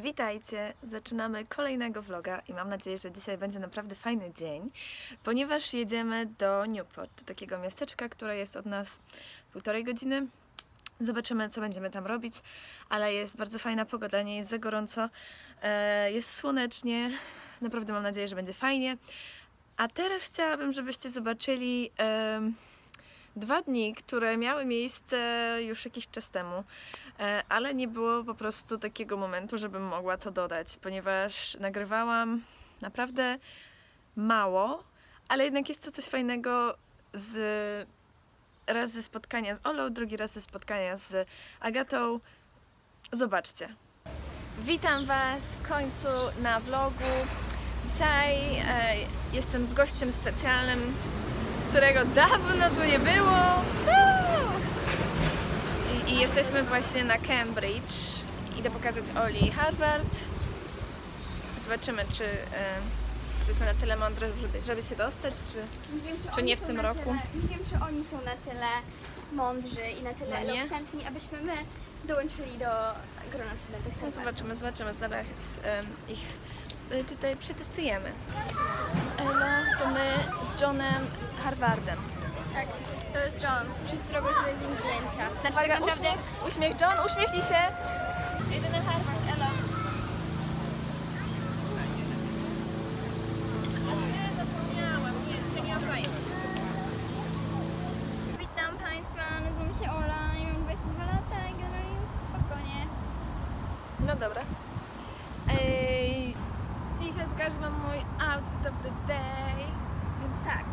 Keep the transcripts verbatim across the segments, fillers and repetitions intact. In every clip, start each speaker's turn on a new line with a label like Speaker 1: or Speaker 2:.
Speaker 1: Witajcie! Zaczynamy kolejnego vloga i mam nadzieję, że dzisiaj będzie naprawdę fajny dzień, ponieważ jedziemy do Newport, do takiego miasteczka, które jest od nas półtorej godziny. Zobaczymy, co będziemy tam robić, ale jest bardzo fajna pogoda, nie jest za gorąco, jest słonecznie, naprawdę mam nadzieję, że będzie fajnie. A teraz chciałabym, żebyście zobaczyli dwa dni, które miały miejsce już jakiś czas temu, ale nie było po prostu takiego momentu, żebym mogła to dodać, ponieważ nagrywałam naprawdę mało, ale jednak jest to coś fajnego z raz ze spotkania z Olą, drugi raz ze spotkania z Agatą. Zobaczcie. Witam Was w końcu na vlogu. Dzisiaj e, jestem z gościem specjalnym, którego dawno tu nie było. I, i jesteśmy właśnie na Cambridge. Idę pokazać Oli Harvard. Zobaczymy, czy e, jesteśmy na tyle mądre, żeby, żeby się dostać, czy
Speaker 2: nie, wiem, czy,
Speaker 1: czy nie w tym roku.
Speaker 2: Tyle, nie wiem, czy oni są na tyle mądrzy i na tyle
Speaker 1: no
Speaker 2: elokwentni, abyśmy my dołączyli do grona studentów.
Speaker 1: No zobaczymy, zobaczymy, zaraz um, ich y, tutaj przetestujemy. Elo, to my z Johnem Harvardem.
Speaker 2: Tak, to jest John. Wszyscy robią sobie z nim zdjęcia. Znaczy,
Speaker 1: Uwaga,
Speaker 2: naprawdę...
Speaker 1: uśmiech, uśmiech John, uśmiechnij się! Idę na Harvard, elo. Nie, zapomniałam, nie, się nie oddaję.
Speaker 2: Witam Państwa, nazywam się Ola i mam dwadzieścia dwa lata i generalnie spokojnie.
Speaker 1: No dobra. Ej, dzisiaj pokażę Wam mój outfit of the day, więc tak.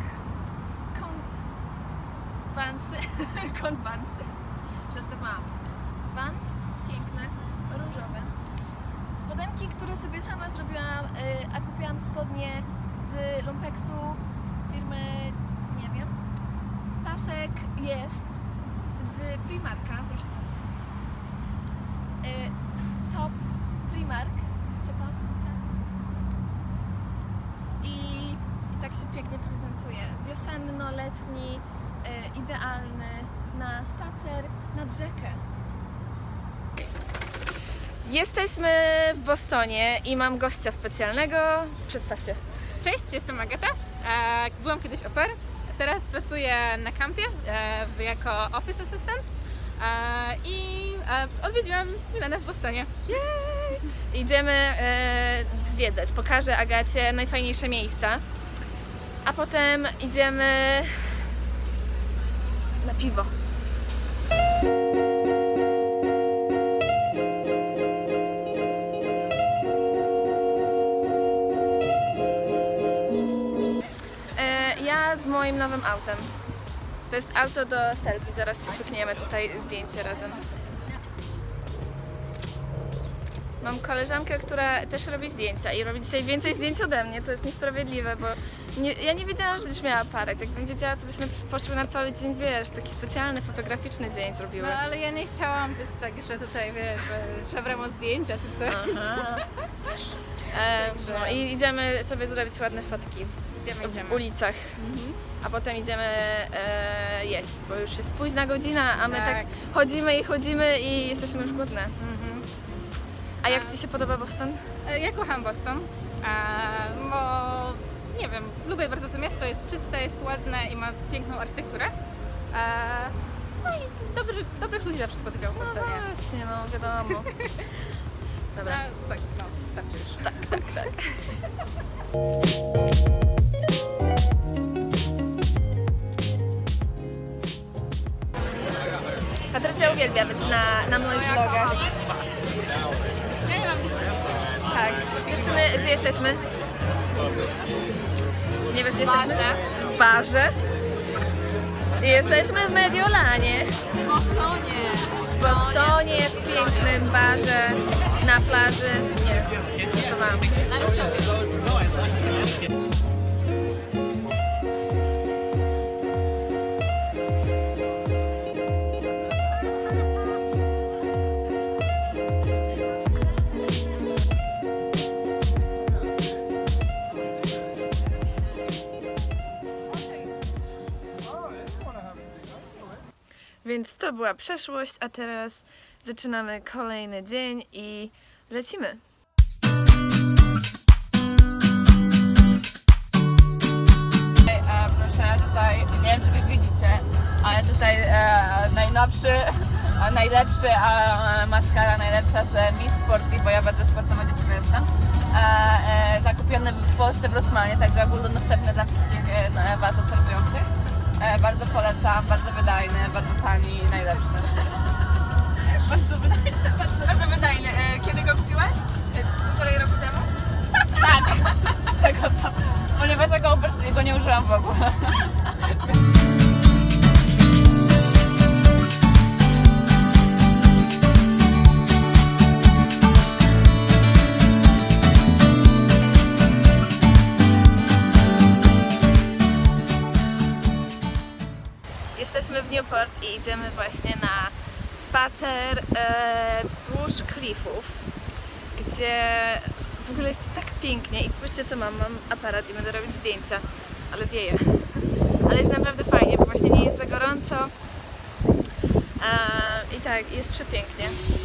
Speaker 1: Vansy, konwansy, żartowałam. Vans, piękne, różowe. Spodenki, które sobie sama zrobiłam, yy, a kupiłam spodnie z Lumpeksu firmy, nie wiem. Pasek jest z Primarka, proszę bardzo. Yy, top Primark, co tam? I, I tak się pięknie prezentuje. Wiosenno-letni, e, idealny na spacer nad rzekę. Jesteśmy w Bostonie i mam gościa specjalnego. Przedstaw się.
Speaker 3: Cześć, jestem Agata. E, byłam kiedyś au pair, teraz pracuję na kampie e, jako office assistant e, i e, odwiedziłam Milenę w Bostonie.
Speaker 1: Jej! Idziemy e, zwiedzać. Pokażę Agacie najfajniejsze miejsca, a potem idziemy na piwo. E, ja z moim nowym autem. To jest auto do selfie, zaraz się pykniemy tutaj zdjęcie razem. Mam koleżankę, która też robi zdjęcia i robi dzisiaj więcej zdjęć ode mnie, to jest niesprawiedliwe, bo nie, ja nie wiedziałam, że będziesz miała aparat. Jakbym wiedziała, to byśmy poszły na cały dzień, wiesz, taki specjalny, fotograficzny dzień zrobiły.
Speaker 3: No ale ja nie chciałam być tak, że tutaj, wiesz, że szabramo zdjęcia czy coś.
Speaker 1: e, no i idziemy sobie zrobić ładne fotki
Speaker 3: Idziemy,
Speaker 1: w
Speaker 3: idziemy.
Speaker 1: ulicach, mhm. A potem idziemy e, jeść, bo już jest późna godzina, a my tak,
Speaker 3: Tak.
Speaker 1: chodzimy i chodzimy i jesteśmy już głodne.
Speaker 3: Mhm.
Speaker 1: A jak Ci się podoba Boston?
Speaker 3: Ja kocham Boston, e, bo nie wiem, lubię bardzo to miasto, jest czyste, jest ładne i ma piękną architekturę. E, no i dobry, dobrych ludzi zawsze spotykam w
Speaker 1: No
Speaker 3: Bostonie.
Speaker 1: właśnie, no wiadomo. Dobra.
Speaker 3: No, tak, no, wystarczy już.
Speaker 1: Tak, tak, tak. Patrycja uwielbia być na, na moich vlogach.
Speaker 2: Ja nie mam nic.
Speaker 1: Tak. Dziewczyny, gdzie jesteśmy? Nie wiesz, gdzie jesteśmy? W barze. I jesteśmy w Mediolanie.
Speaker 2: W Bostonie.
Speaker 1: W Bostonie, w pięknym barze, na plaży. Nie wiem, co to mam. Więc to była przeszłość, a teraz zaczynamy kolejny dzień i lecimy.
Speaker 4: Nie wiem, czy wy widzicie, ale tutaj e, najnowszy, a najlepszy, a maskara najlepsza z Miss Sporty, bo ja bardzo sportowa dziewczyna jestem. E, e, zakupiony w Polsce w Rossmanie, także ogólnodostępny dla wszystkich e, was obserwujących. E, bardzo polecam, bardzo wydajny, bardzo tani i najlepszy. Bardzo wydajny, bardzo, bardzo wydajny. E, kiedy go kupiłaś? E, półtorej roku temu? Tak, tego to. Ponieważ ja go obecnie go nie użyłam w ogóle.
Speaker 1: Jesteśmy w Newport i idziemy właśnie na spacer e, wzdłuż klifów, gdzie w ogóle jest tak pięknie i spójrzcie co mam, mam aparat i będę robić zdjęcia, ale wieje. Ale jest naprawdę fajnie, bo właśnie nie jest za gorąco e, i tak, jest przepięknie.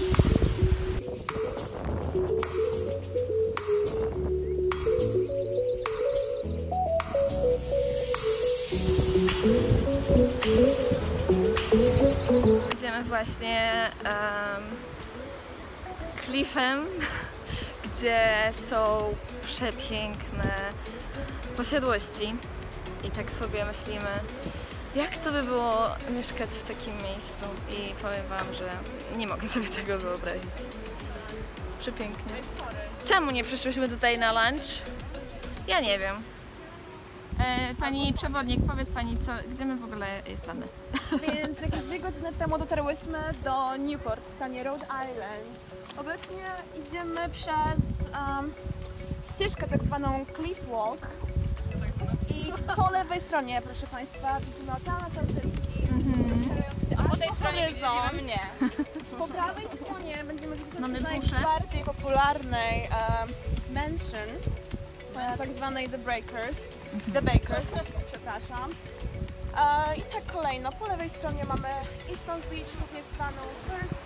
Speaker 1: Idziemy właśnie um, klifem, gdzie są przepiękne posiadłości i tak sobie myślimy, jak to by było mieszkać w takim miejscu i powiem wam, że nie mogę sobie tego wyobrazić. Jest przepięknie. Czemu nie przyszłyśmy tutaj na lunch? Ja nie wiem. E, pani przewodnik, powiedz pani, co, gdzie my w ogóle jesteśmy?
Speaker 5: Więc jakieś dwie godziny temu dotarłyśmy do Newport w stanie Rhode Island. Obecnie idziemy przez um, ścieżkę tak zwaną Cliff Walk. I po lewej stronie, proszę Państwa, widzimy ocean Atlantycki.
Speaker 4: A po tej stronie widzimy mnie.
Speaker 5: Po prawej stronie będziemy widzieć
Speaker 1: Mamy
Speaker 5: najbardziej popularnej um, mansion, e, tak zwanej The Breakers. The Bakers, przepraszam. E, I tak kolejno, po lewej stronie mamy Easton Beach, również zwaną First.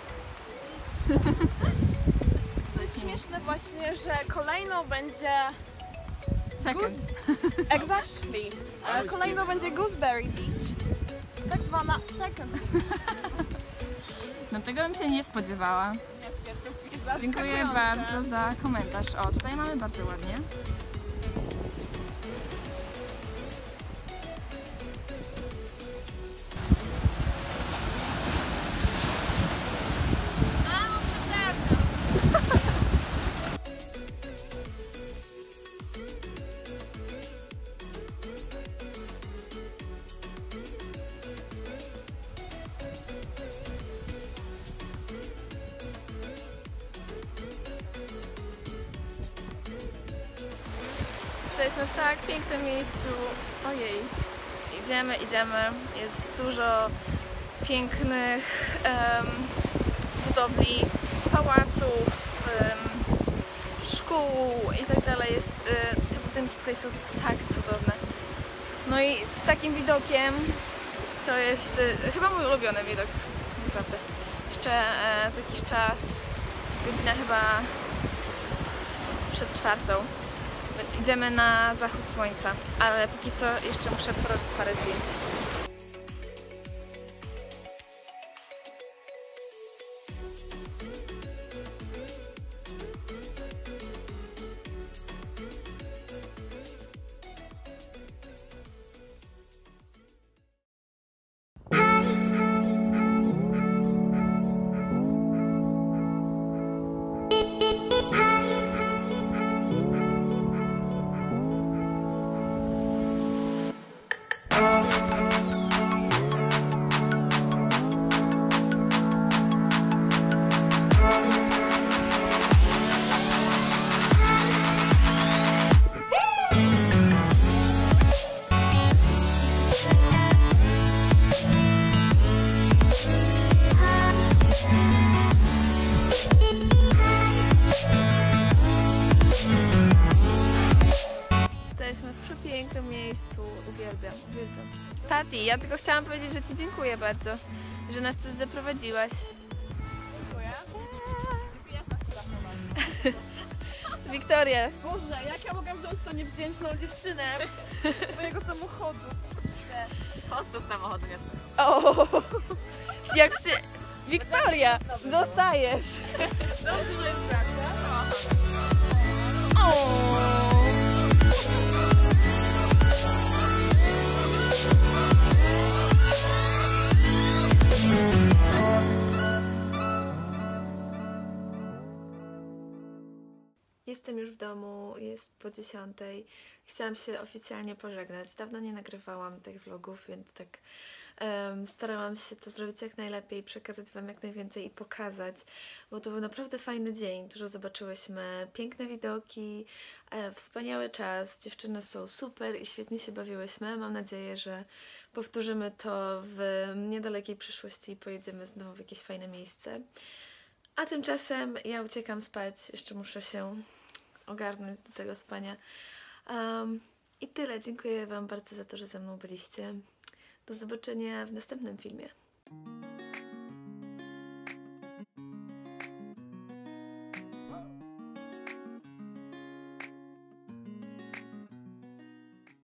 Speaker 5: To jest śmieszne właśnie, że kolejno będzie...
Speaker 1: Second.
Speaker 5: Exactly. E, kolejno będzie Gooseberry Beach, tak zwana Second Beach.
Speaker 1: No tego bym się nie spodziewała. Dziękuję bardzo za komentarz. O, tutaj mamy bardzo ładnie. Jesteśmy w tak pięknym miejscu. Ojej. Idziemy, idziemy. Jest dużo pięknych um, budowli, pałaców, um, szkół i tak dalej. Jest, y, te budynki tutaj są tak cudowne. No i z takim widokiem to jest y, chyba mój ulubiony widok. Naprawdę. Jeszcze e, za jakiś czas, godzina chyba przed czwartą. Idziemy na zachód słońca, ale póki co jeszcze muszę porobić parę zdjęć. Jesteśmy w przepięknym miejscu, uwielbiam, uwielbiam. Patty, ja tylko chciałam powiedzieć, że Ci dziękuję bardzo, że nas tu zaprowadziłaś.
Speaker 5: Dziękuję.
Speaker 1: Wiktorię.
Speaker 5: Boże, jak ja mogę wziąć tą niewdzięczną dziewczynę z mojego samochodu?
Speaker 4: Prosto z samochodu nie.
Speaker 1: O, jak ty... Wiktoria, dostajesz.
Speaker 5: Dobrze, że jest prawda.
Speaker 1: Jestem już w domu, jest po dziesiątej. Chciałam się oficjalnie pożegnać. Dawno nie nagrywałam tych vlogów, więc tak um, starałam się to zrobić jak najlepiej, przekazać Wam jak najwięcej i pokazać, bo to był naprawdę fajny dzień. Dużo zobaczyłyśmy, piękne widoki, e, wspaniały czas. Dziewczyny są super i świetnie się bawiłyśmy. Mam nadzieję, że powtórzymy to w niedalekiej przyszłości i pojedziemy znowu w jakieś fajne miejsce. A tymczasem ja uciekam spać, jeszcze muszę się ogarnąć do tego spania. Um, I tyle. Dziękuję Wam bardzo za to, że ze mną byliście. Do zobaczenia w następnym filmie.